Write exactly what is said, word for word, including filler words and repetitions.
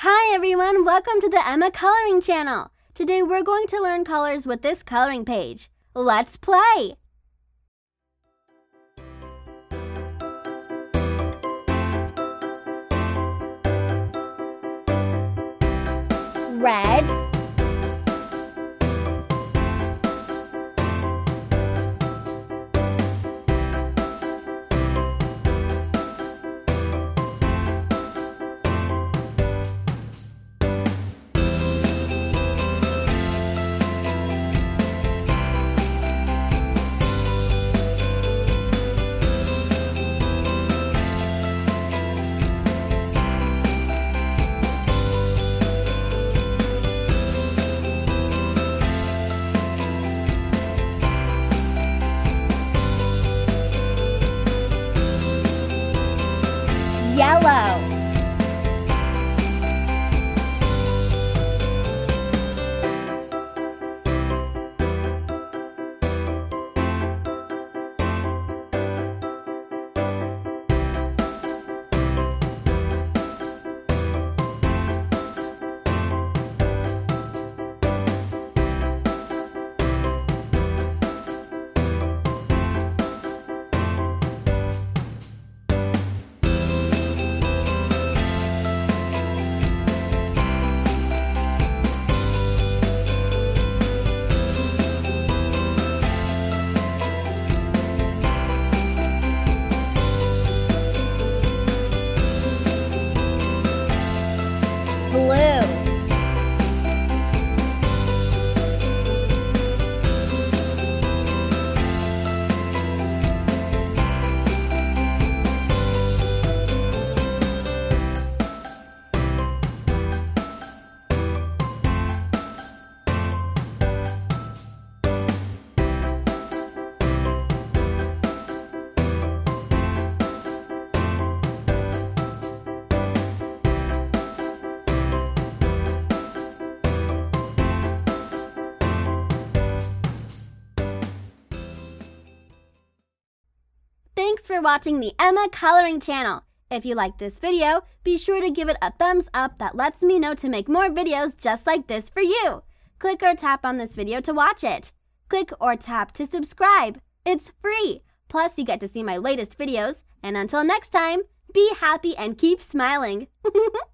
Hi everyone, welcome to the Emma Coloring Channel. Today we're going to learn colors with this coloring page. Let's play! Red, yellow, blue, Thanks for watching the Emma Coloring Channel. If you liked this video, be sure to give it a thumbs up that lets me know to make more videos just like this for you. Click or tap on this video to watch it. Click or tap to subscribe. It's free. Plus, you get to see my latest videos. And until next time, be happy and keep smiling.